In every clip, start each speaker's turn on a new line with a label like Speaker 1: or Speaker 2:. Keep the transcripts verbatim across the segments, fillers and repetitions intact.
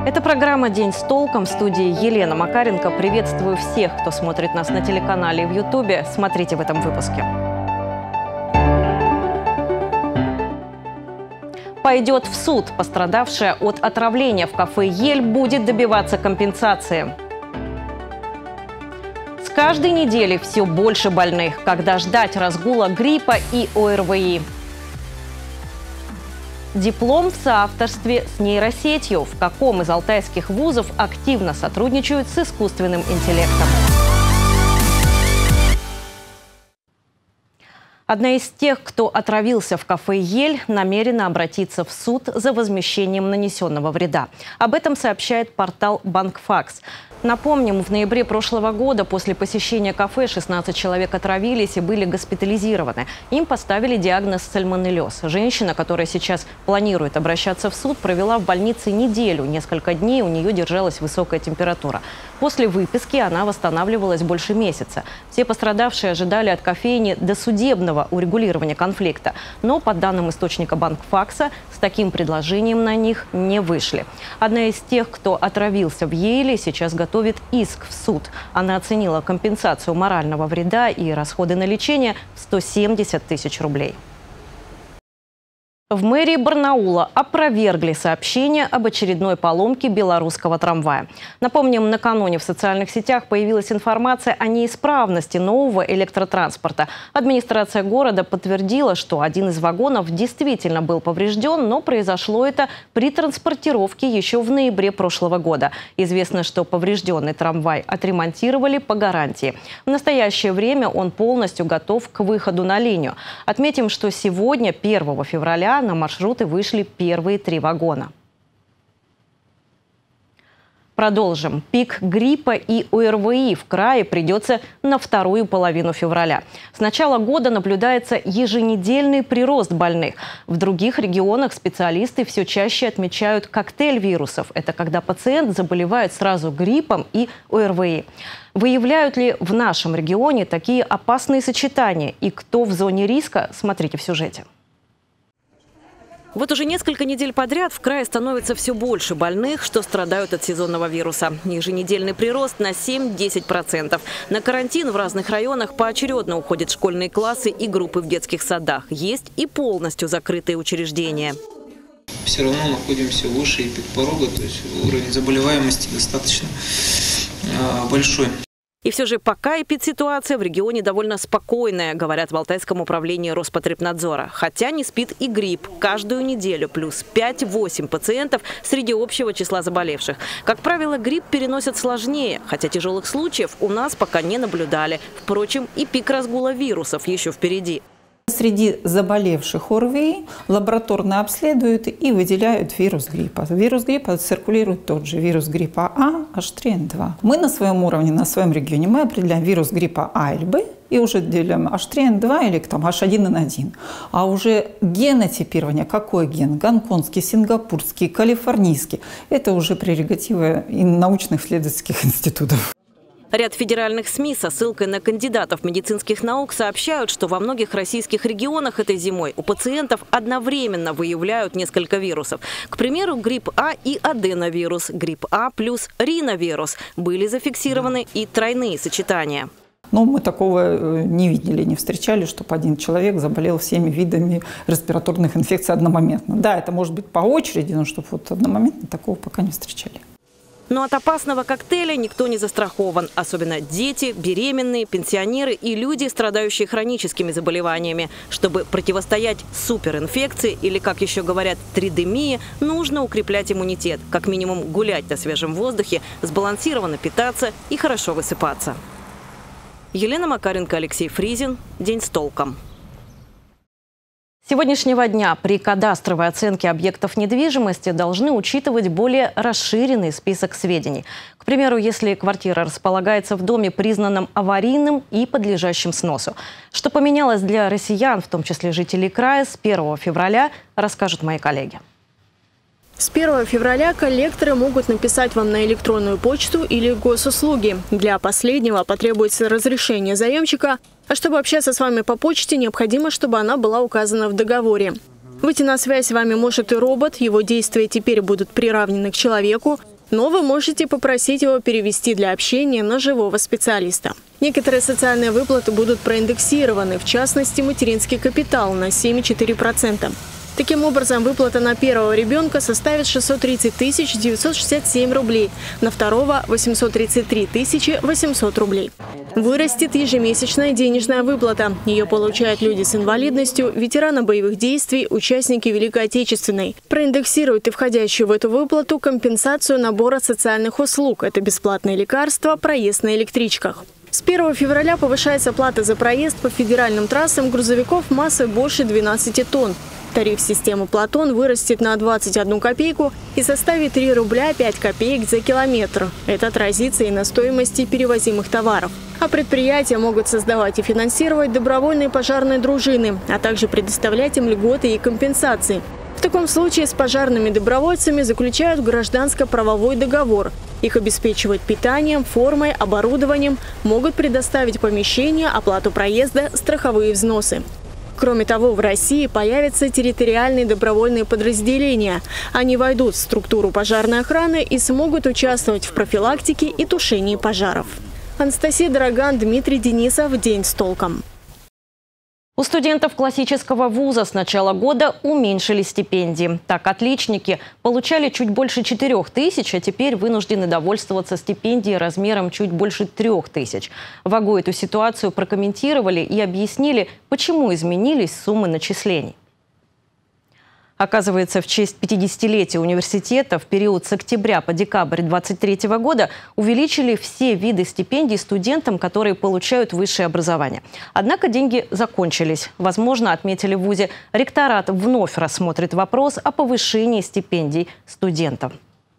Speaker 1: Это программа «День с толком». В студии Елена Макаренко. Приветствую всех, кто смотрит нас на телеканале и в Ютубе. Смотрите в этом выпуске. Пойдет в суд. Пострадавшая от отравления в кафе «Ель» будет добиваться компенсации. С каждой недели все больше больных. Когда ждать разгула гриппа и ОРВИ? Диплом в соавторстве с нейросетью. В каком из алтайских вузов активно сотрудничают с искусственным интеллектом? Одна из тех, кто отравился в кафе «Ель», намерена обратиться в суд за возмещением нанесенного вреда. Об этом сообщает портал «Банкфакс». Напомним, в ноябре прошлого года после посещения кафе шестнадцать человек отравились и были госпитализированы. Им поставили диагноз сальмонеллез. Женщина, которая сейчас планирует обращаться в суд, провела в больнице неделю. Несколько дней у нее держалась высокая температура. После выписки она восстанавливалась больше месяца. Все пострадавшие ожидали от кофейни досудебного урегулирования конфликта. Но, по данным источника Банкфакса, с таким предложением на них не вышли. Одна из тех, кто отравился в Еле, сейчас готова готовит иск в суд. Она оценила компенсацию морального вреда и расходы на лечение в сто семьдесят тысяч рублей. В мэрии Барнаула опровергли сообщение об очередной поломке белорусского трамвая. Напомним, накануне в социальных сетях появилась информация о неисправности нового электротранспорта. Администрация города подтвердила, что один из вагонов действительно был поврежден, но произошло это при транспортировке еще в ноябре прошлого года. Известно, что поврежденный трамвай отремонтировали по гарантии. В настоящее время он полностью готов к выходу на линию. Отметим, что сегодня, первого февраля, на маршруты вышли первые три вагона. Продолжим. Пик гриппа и ОРВИ в крае придется на вторую половину февраля. С начала года наблюдается еженедельный прирост больных. В других регионах специалисты все чаще отмечают коктейль вирусов. Это когда пациент заболевает сразу гриппом и ОРВИ. Выявляют ли в нашем регионе такие опасные сочетания? И кто в зоне риска? Смотрите в сюжете. Вот уже несколько недель подряд в крае становится все больше больных, что страдают от сезонного вируса. Еженедельный прирост на семь-десять процентов. На карантин в разных районах поочередно уходят школьные классы и группы в детских садах. Есть и полностью закрытые учреждения.
Speaker 2: Все равно находимся выше эпидпорога, то есть уровень заболеваемости достаточно большой.
Speaker 1: И все же пока эпидситуация в регионе довольно спокойная, говорят в Алтайском управлении Роспотребнадзора. Хотя не спит и грипп. Каждую неделю плюс пять-восемь пациентов среди общего числа заболевших. Как правило, грипп переносят сложнее, хотя тяжелых случаев у нас пока не наблюдали. Впрочем, и пик разгула вирусов еще впереди.
Speaker 3: Среди заболевших ОРВИ лабораторно обследуют и выделяют вирус гриппа. Вирус гриппа циркулирует тот же, вирус гриппа А, эйч три эн два. Мы на своем уровне, на своем регионе, мы определяем вирус гриппа А или Б и уже делим эйч три эн два или там, эйч один эн один. А уже генотипирование, какой ген? Гонконгский, сингапурский, калифорнийский. Это уже прерогатива научных исследовательских институтов.
Speaker 1: Ряд федеральных СМИ со ссылкой на кандидатов медицинских наук сообщают, что во многих российских регионах этой зимой у пациентов одновременно выявляют несколько вирусов. К примеру, грипп А и аденовирус, грипп А плюс риновирус. Были зафиксированы и тройные сочетания.
Speaker 3: Но мы такого не видели, не встречали, чтобы один человек заболел всеми видами респираторных инфекций одномоментно. Да, это может быть по очереди, но чтобы вот одномоментно, такого пока не встречали.
Speaker 1: Но от опасного коктейля никто не застрахован. Особенно дети, беременные, пенсионеры и люди, страдающие хроническими заболеваниями. Чтобы противостоять суперинфекции или, как еще говорят, тридемии, нужно укреплять иммунитет. Как минимум гулять на свежем воздухе, сбалансированно питаться и хорошо высыпаться. Елена Макаренко, Алексей Фризин. День с толком. С сегодняшнего дня при кадастровой оценке объектов недвижимости должны учитывать более расширенный список сведений. К примеру, если квартира располагается в доме, признанном аварийным и подлежащим сносу. Что поменялось для россиян, в том числе жителей края, с первого февраля, расскажут мои коллеги.
Speaker 4: С первого февраля коллекторы могут написать вам на электронную почту или госуслуги. Для последнего потребуется разрешение заемщика, а чтобы общаться с вами по почте, необходимо, чтобы она была указана в договоре. Выйти на связь с вами может и робот, его действия теперь будут приравнены к человеку. но вы можете попросить его перевести для общения на живого специалиста. Некоторые социальные выплаты будут проиндексированы, в частности, материнский капитал на семь целых четыре десятых процента. Таким образом, выплата на первого ребенка составит шестьсот тридцать тысяч девятьсот шестьдесят семь рублей, на второго – восемьсот тридцать три тысячи восемьсот рублей. Вырастет ежемесячная денежная выплата. Ее получают люди с инвалидностью, ветераны боевых действий, участники Великой Отечественной. Проиндексируют и входящую в эту выплату компенсацию набора социальных услуг. Это бесплатные лекарства, проезд на электричках. С первого февраля повышается плата за проезд по федеральным трассам грузовиков массой больше двенадцати тонн. Тариф системы «Платон» вырастет на двадцать одну копейку и составит три рубля пять копеек за километр. Это отразится и на стоимости перевозимых товаров. А предприятия могут создавать и финансировать добровольные пожарные дружины, а также предоставлять им льготы и компенсации. В таком случае с пожарными добровольцами заключают гражданско-правовой договор. Их обеспечивают питанием, формой, оборудованием, могут предоставить помещение, оплату проезда, страховые взносы. Кроме того, в России появятся территориальные добровольные подразделения. Они войдут в структуру пожарной охраны и смогут участвовать в профилактике и тушении пожаров. Анастасия Дороган, Дмитрий Денисов. День с толком.
Speaker 1: У студентов классического вуза с начала года уменьшили стипендии. Так, отличники получали чуть больше четырёх тысяч, а теперь вынуждены довольствоваться стипендией размером чуть больше трех тысяч. В АГУ эту ситуацию прокомментировали и объяснили, почему изменились суммы начислений. Оказывается, в честь пятидесятилетия университета в период с октября по декабрь две тысячи двадцать третьего года увеличили все виды стипендий студентам, которые получают высшее образование. Однако деньги закончились. Возможно, отметили в вузе, ректорат вновь рассмотрит вопрос о повышении стипендий студентам.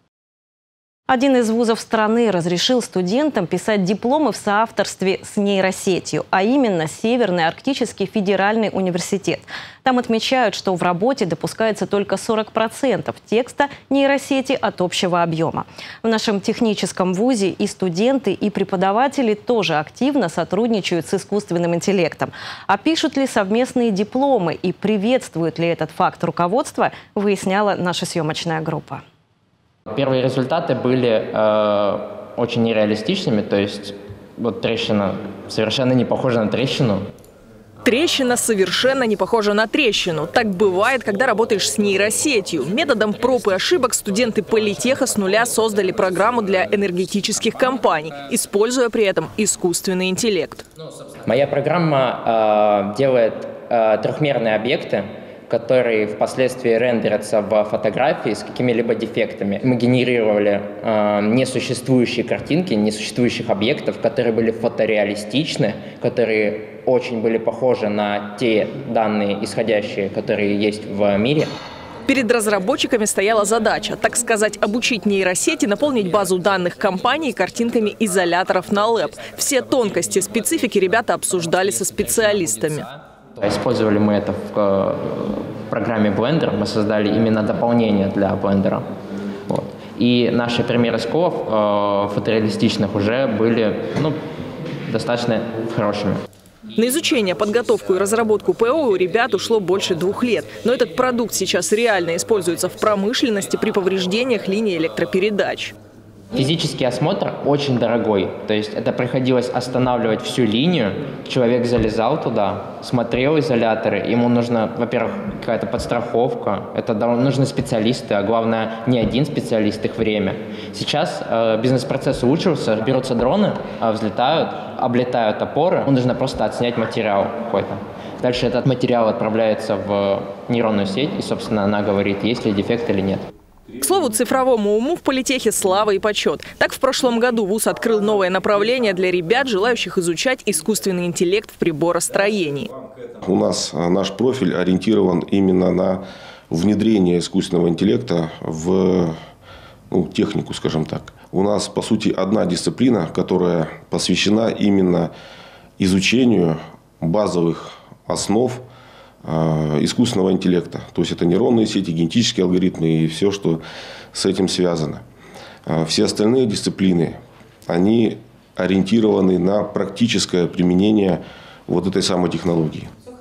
Speaker 1: Один из вузов страны разрешил студентам писать дипломы в соавторстве с нейросетью, а именно Северный Арктический федеральный университет. Там отмечают, что в работе допускается только сорок процентов текста нейросети от общего объема. В нашем техническом вузе и студенты, и преподаватели тоже активно сотрудничают с искусственным интеллектом. А пишут ли совместные дипломы и приветствует ли этот факт руководство, выясняла наша съемочная группа.
Speaker 5: Первые результаты были э, очень нереалистичными, то есть вот трещина совершенно не похожа на трещину.
Speaker 6: Трещина совершенно не похожа на трещину. Так бывает, когда работаешь с нейросетью. Методом проб и ошибок студенты политеха с нуля создали программу для энергетических компаний, используя при этом искусственный интеллект.
Speaker 5: Моя программа э, делает э, трехмерные объекты, которые впоследствии рендерятся в фотографии с какими-либо дефектами. Мы генерировали э, несуществующие картинки, несуществующих объектов, которые были фотореалистичны, которые очень были похожи на те данные исходящие, которые есть в мире.
Speaker 6: Перед разработчиками стояла задача, так сказать, обучить нейросети наполнить базу данных компаний картинками изоляторов на лэб. Все тонкости специфики ребята обсуждали со специалистами.
Speaker 5: Использовали мы это в программе Blender. Мы создали именно дополнение для Blender. Вот. И наши примеры сколов э, фотореалистичных уже были ну, достаточно хорошими.
Speaker 6: На изучение, подготовку и разработку ПО у ребят ушло больше двух лет. Но этот продукт сейчас реально используется в промышленности при повреждениях линии электропередач.
Speaker 5: Физический осмотр очень дорогой, то есть это приходилось останавливать всю линию, человек залезал туда, смотрел изоляторы, ему нужна, во-первых, какая-то подстраховка, это нужны специалисты, а главное, не один специалист, их время. Сейчас э, бизнес-процесс улучшился, берутся дроны, э, взлетают, облетают опоры, нужно просто отснять материал какой-то. Дальше этот материал отправляется в нейронную сеть, и, собственно, она говорит, есть ли дефект или нет.
Speaker 6: К слову, цифровому уму в политехе слава и почет. Так, в прошлом году вуз открыл новое направление для ребят, желающих изучать искусственный интеллект в приборостроении.
Speaker 7: У нас наш профиль ориентирован именно на внедрение искусственного интеллекта в ну, технику, скажем так. У нас, по сути, одна дисциплина, которая посвящена именно изучению базовых основ искусственного интеллекта. То есть это нейронные сети, генетические алгоритмы и все, что с этим связано. Все остальные дисциплины, они ориентированы на практическое применение вот этой самой технологии.
Speaker 6: Кстати,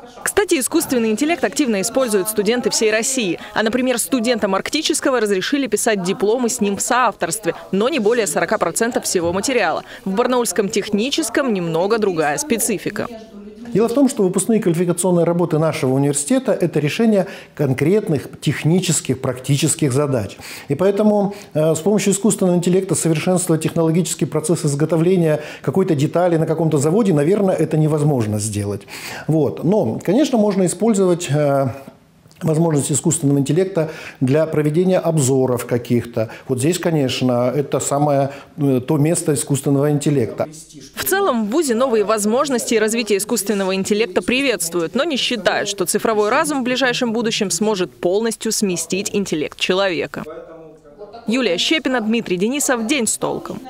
Speaker 6: Кстати, искусственный интеллект активно используют студенты всей России. А, например, студентам Арктического разрешили писать дипломы с ним в соавторстве, но не более сорока процентов всего материала. В Барнаульском техническом немного другая специфика.
Speaker 8: Дело в том, что выпускные квалификационные работы нашего университета – это решение конкретных технических, практических задач. И поэтому э, с помощью искусственного интеллекта совершенствовать технологический процесс изготовления какой-то детали на каком-то заводе, наверное, это невозможно сделать. Вот. Но, конечно, можно использовать э, возможность искусственного интеллекта для проведения обзоров каких-то. Вот здесь, конечно, это самое то место искусственного интеллекта.
Speaker 6: В целом, в вузе новые возможности и развитие искусственного интеллекта приветствуют, но не считают, что цифровой разум в ближайшем будущем сможет полностью сместить интеллект человека. Юлия Щепина, Дмитрий Денисов. День с толком.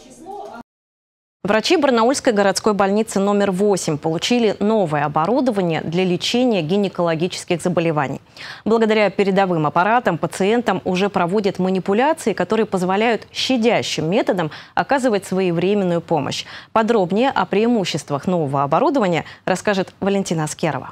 Speaker 1: Врачи Барнаульской городской больницы номер восемь получили новое оборудование для лечения гинекологических заболеваний. Благодаря передовым аппаратам пациентам уже проводят манипуляции, которые позволяют щадящим методом оказывать своевременную помощь. Подробнее о преимуществах нового оборудования расскажет Валентина Аскерова.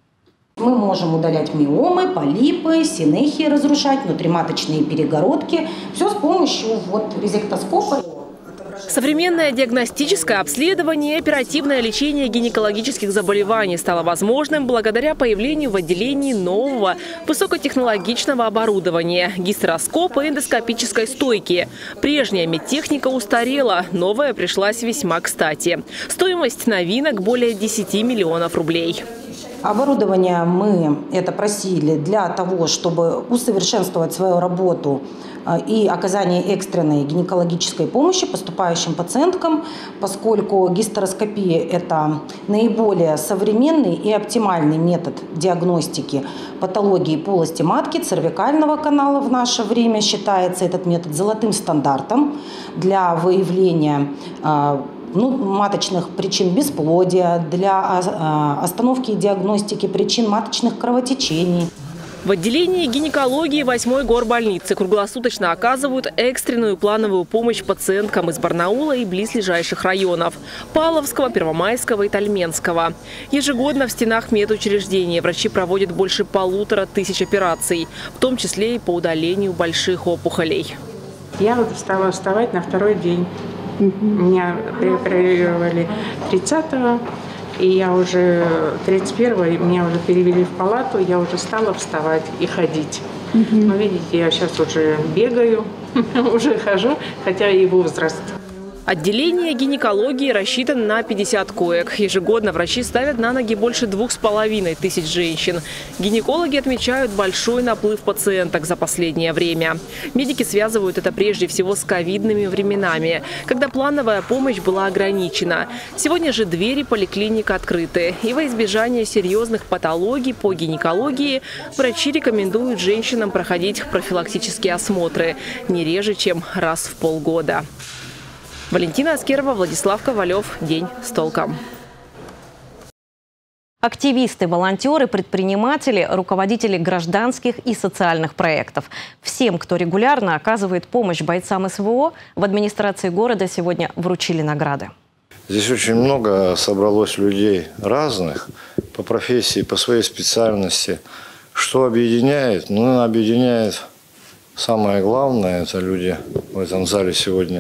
Speaker 9: Мы можем удалять миомы, полипы, синехии разрушать, внутриматочные перегородки. Все с помощью вот резектоскопа.
Speaker 6: Современное диагностическое обследование и оперативное лечение гинекологических заболеваний стало возможным благодаря появлению в отделении нового высокотехнологичного оборудования – гистероскопа и эндоскопической стойки. Прежняя медтехника устарела, новая пришлась весьма кстати. Стоимость новинок – более десяти миллионов рублей.
Speaker 9: Оборудование мы это просили для того, чтобы усовершенствовать свою работу и оказание экстренной гинекологической помощи поступающим пациенткам, поскольку гистероскопия – это наиболее современный и оптимальный метод диагностики патологии полости матки, цервикального канала в наше время. Считается этот метод золотым стандартом для выявления ну, маточных причин бесплодия, для остановки и диагностики причин маточных кровотечений.
Speaker 6: В отделении гинекологии восьмой горбольницы круглосуточно оказывают экстренную плановую помощь пациенткам из Барнаула и близлежащих районов – Павловского, Первомайского и Тальменского. Ежегодно в стенах медучреждения врачи проводят больше полутора тысяч операций, в том числе и по удалению больших опухолей.
Speaker 10: Я вот стала вставать на второй день. Меня прооперировали тридцатого. И я уже тридцать первого, меня уже перевели в палату, я уже стала вставать и ходить. Угу. Но видите, я сейчас уже бегаю, уже хожу, хотя и возраст.
Speaker 6: Отделение гинекологии рассчитано на пятьдесят коек. Ежегодно врачи ставят на ноги больше двух с половиной тысяч женщин. Гинекологи отмечают большой наплыв пациенток за последнее время. Медики связывают это прежде всего с ковидными временами, когда плановая помощь была ограничена. Сегодня же двери поликлиник открыты. И во избежание серьезных патологий по гинекологии врачи рекомендуют женщинам проходить профилактические осмотры не реже, чем раз в полгода. Валентина Аскерова, Владислав Ковалев. День с толком.
Speaker 1: Активисты, волонтеры, предприниматели, руководители гражданских и социальных проектов. Всем, кто регулярно оказывает помощь бойцам СВО, в администрации города сегодня вручили награды.
Speaker 11: Здесь очень много собралось людей разных по профессии, по своей специальности. Что объединяет? Ну, объединяет самое главное, это люди в этом зале сегодня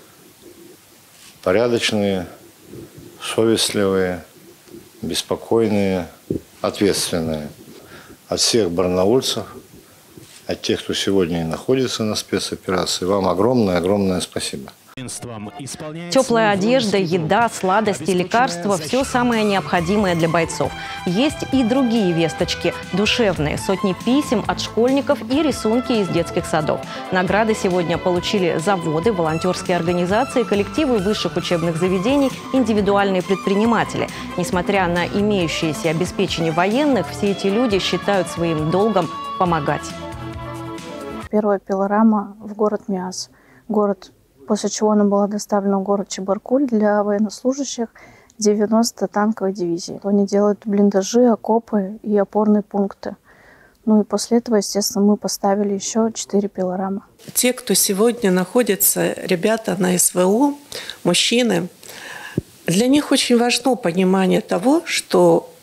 Speaker 11: порядочные, совестливые, беспокойные, ответственные. От всех барнаульцев, от тех, кто сегодня и находится на спецоперации, вам огромное-огромное спасибо.
Speaker 1: Теплая одежда, еда, сладости, лекарства – все самое необходимое для бойцов. Есть и другие весточки – душевные, сотни писем от школьников и рисунки из детских садов. Награды сегодня получили заводы, волонтерские организации, коллективы высших учебных заведений, индивидуальные предприниматели. Несмотря на имеющееся обеспечение военных, все эти люди считают своим долгом помогать.
Speaker 12: Первая пилорама в город Миас. Город После чего она была доставлена в город Чебаркуль для военнослужащих девяностой танковой дивизии. Они делают блиндажи, окопы и опорные пункты. Ну и после этого, естественно, мы поставили еще четыре пилорамы.
Speaker 13: Те, кто сегодня находится, ребята на СВО, мужчины, для них очень важно понимание того, что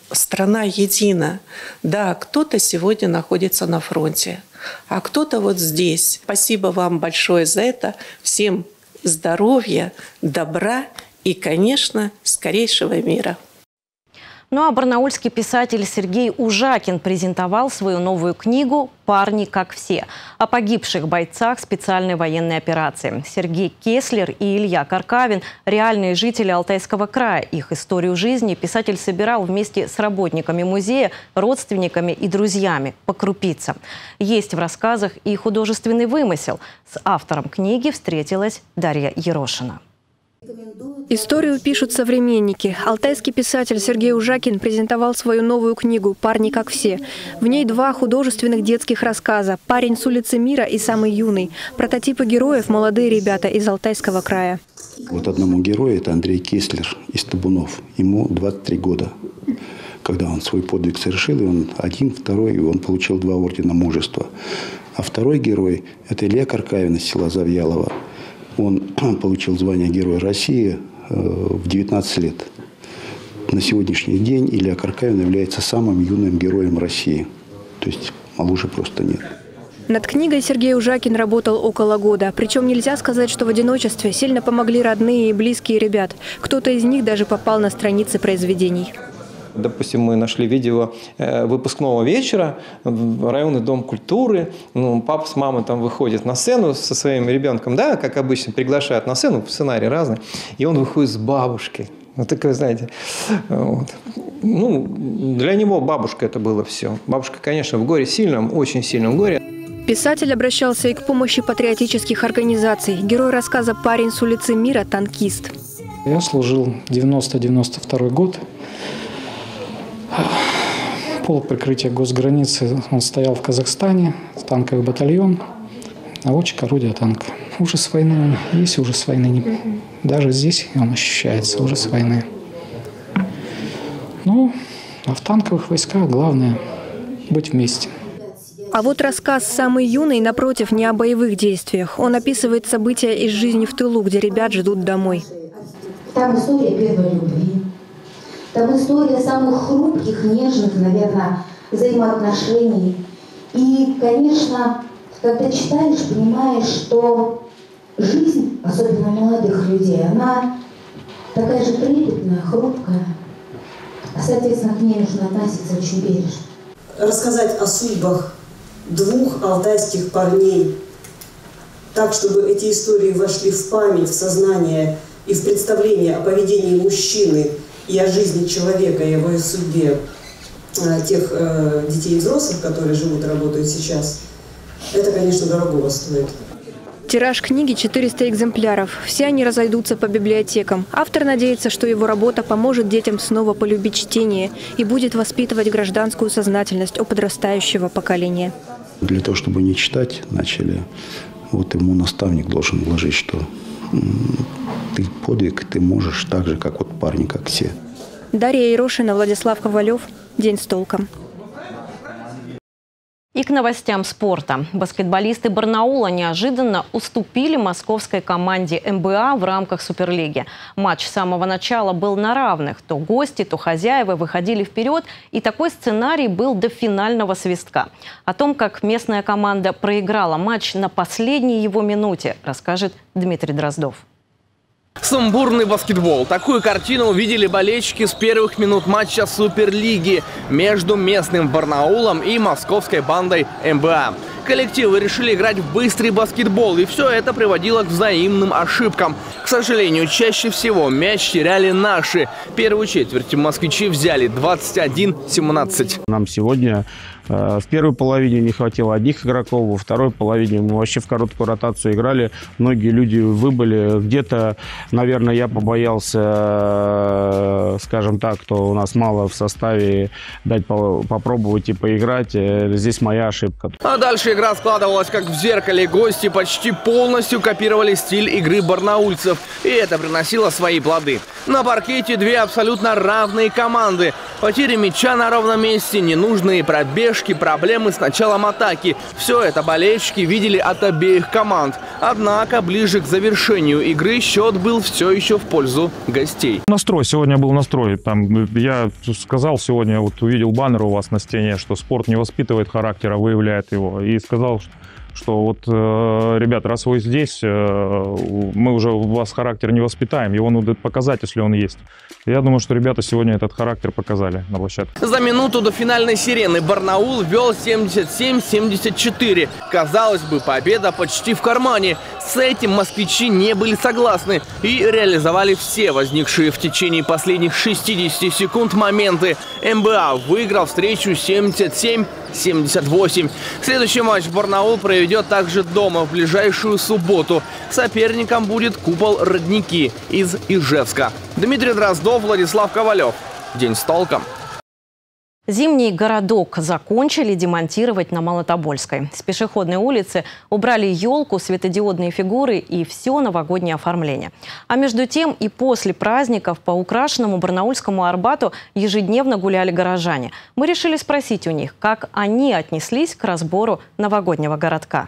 Speaker 13: страна едина. Да, кто-то сегодня находится на фронте, а кто-то вот здесь. Спасибо вам большое за это. Всем здоровья, добра и, конечно, скорейшего мира.
Speaker 1: Ну а барнаульский писатель Сергей Ужакин презентовал свою новую книгу «Парни как все» о погибших бойцах специальной военной операции. Сергей Кеслер и Илья Каркавин – реальные жители Алтайского края. Их историю жизни писатель собирал вместе с работниками музея, родственниками и друзьями по крупицам. Есть в рассказах и художественный вымысел. С автором книги встретилась Дарья Ерошина.
Speaker 14: Историю пишут современники. Алтайский писатель Сергей Ужакин презентовал свою новую книгу «Парни как все». В ней два художественных детских рассказа «Парень с улицы Мира» и «Самый юный». Прототипы героев – молодые ребята из Алтайского края.
Speaker 15: Вот одному герою, это Андрей Кеслер из Табунов. Ему двадцать три года. Когда он свой подвиг совершил, и он один, второй, и он получил два ордена мужества. А второй герой – это Илья Каркавин из села Завьялово. Он получил звание Героя России в девятнадцать лет. На сегодняшний день Илья Каркавин является самым юным героем России. То есть моложе просто нет.
Speaker 14: Над книгой Сергей Ужакин работал около года. Причем нельзя сказать, что в одиночестве сильно помогли родные и близкие ребят. Кто-то из них даже попал на страницы произведений.
Speaker 16: Допустим, мы нашли видео выпускного вечера, районный дом культуры. Ну, папа с мамой там выходит на сцену со своим ребенком, да, как обычно, приглашают на сцену, сценарий разный. И он выходит с бабушкой. Вот такое, знаете, вот. Ну, для него бабушка это было все. Бабушка, конечно, в горе сильном, очень сильном горе.
Speaker 14: Писатель обращался и к помощи патриотических организаций. Герой рассказа «Парень с улицы Мира» – танкист.
Speaker 17: Я служил девяносто — девяносто второй год. Пол прикрытия госграницы, он стоял в Казахстане, танковый батальон, наводчик орудия танка. Ужас войны, есть ужас войны, даже здесь он ощущается, ужас войны. Ну, а в танковых войсках главное быть вместе.
Speaker 14: А вот рассказ «Самый юный», напротив, не о боевых действиях. Он описывает события из жизни в тылу, где ребят ждут домой.
Speaker 18: Там история первой любви. Там история самых хрупких, нежных, наверное, взаимоотношений. И, конечно, когда читаешь, понимаешь, что жизнь, особенно молодых людей, она такая же трепетная, хрупкая. Соответственно, к ней нужно относиться очень бережно.
Speaker 19: Рассказать о судьбах двух алтайских парней, так, чтобы эти истории вошли в память, в сознание и в представление о поведении мужчины и о жизни человека, и его судьбе тех э, детей и взрослых, которые живут и работают сейчас, это, конечно, дорогого стоит.
Speaker 14: Тираж книги четыреста экземпляров. Все они разойдутся по библиотекам. Автор надеется, что его работа поможет детям снова полюбить чтение и будет воспитывать гражданскую сознательность у подрастающего поколения.
Speaker 15: Для того, чтобы не читать начали, вот ему наставник должен вложить, что ты подвиг, ты можешь так же, как вот парни, как все.
Speaker 14: Дарья Ерошина, Владислав Ковалев. День с толком.
Speaker 1: И к новостям спорта. Баскетболисты Барнаула неожиданно уступили московской команде эм бэ а в рамках Суперлиги. Матч с самого начала был на равных. То гости, то хозяева выходили вперед. И такой сценарий был до финального свистка. О том, как местная команда проиграла матч на последней его минуте, расскажет Дмитрий Дроздов.
Speaker 20: Сумбурный баскетбол. Такую картину увидели болельщики с первых минут матча Суперлиги между местным Барнаулом и московской бандой эм бэ а. Коллективы решили играть в быстрый баскетбол, и все это приводило к взаимным ошибкам. К сожалению, чаще всего мяч теряли наши. Первую четверть москвичи взяли двадцать один семнадцать.
Speaker 21: Нам сегодня э, в первой половине не хватило одних игроков, во второй половине мы вообще в короткую ротацию играли. Многие люди выбыли. Где-то, наверное, я побоялся, э, скажем так, что у нас мало в составе, дать по попробовать и поиграть. Э, здесь моя ошибка.
Speaker 20: А дальше игра складывалась как в зеркале. Гости почти полностью копировали стиль игры барнаульцев. И это приносило свои плоды. На паркете две абсолютно равные команды. Потери мяча на ровном месте, ненужные пробежки, проблемы с началом атаки. Все это болельщики видели от обеих команд. Однако ближе к завершению игры счет был все еще в пользу гостей.
Speaker 2: Настрой. Сегодня был настрой. Там, я сказал сегодня, вот увидел баннер у вас на стене, что спорт не воспитывает характера, выявляет его. И сказал, что вот, э, ребят, раз вы здесь, э, мы уже у вас характер не воспитаем, его надо показать, если он есть. Я думаю, что ребята сегодня этот характер показали на площадке.
Speaker 20: За минуту до финальной сирены Барнаул вел семьдесят семь семьдесят четыре. Казалось бы, победа почти в кармане. С этим москвичи не были согласны и реализовали все возникшие в течение последних шестидесяти секунд моменты. эм бэ а выиграл встречу семьдесят семь семьдесят восемь. Следующий матч Барнаул проведет также дома в ближайшую субботу. Соперником будет Купол Родники из Ижевска. Дмитрий Дроздов, Владислав Ковалев. День с толком.
Speaker 1: Зимний городок закончили демонтировать на Малотобольской. С пешеходной улицы убрали елку, светодиодные фигуры и все новогоднее оформление. А между тем и после праздников по украшенному барнаульскому Арбату ежедневно гуляли горожане. Мы решили спросить у них, как они отнеслись к разбору новогоднего городка.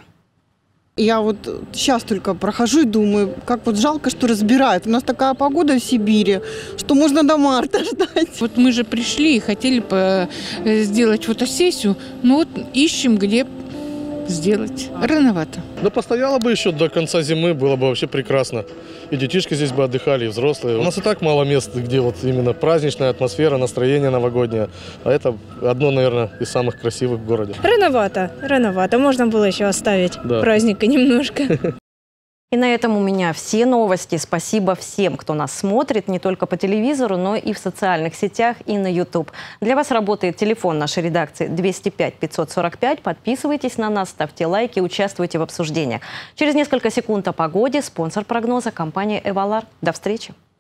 Speaker 22: Я вот сейчас только прохожу и думаю, как вот жалко, что разбирают. У нас такая погода в Сибири, что можно до марта ждать.
Speaker 23: Вот мы же пришли и хотели сделать фотосессию, но вот ищем, где сделать. Рановато.
Speaker 24: Да постояло бы еще до конца зимы, было бы вообще прекрасно. И детишки здесь бы отдыхали, и взрослые. У нас и так мало мест, где вот именно праздничная атмосфера, настроение новогоднее. А это одно, наверное, из самых красивых в городе.
Speaker 25: Рановато, рановато. Можно было еще оставить
Speaker 24: да.
Speaker 25: праздника немножко.
Speaker 1: И на этом у меня все новости. Спасибо всем, кто нас смотрит не только по телевизору, но и в социальных сетях и на YouTube. Для вас работает телефон нашей редакции двести пять пятьсот сорок пять. Подписывайтесь на нас, ставьте лайки, участвуйте в обсуждениях. Через несколько секунд о погоде. Спонсор прогноза – компания «Эвалар». До встречи.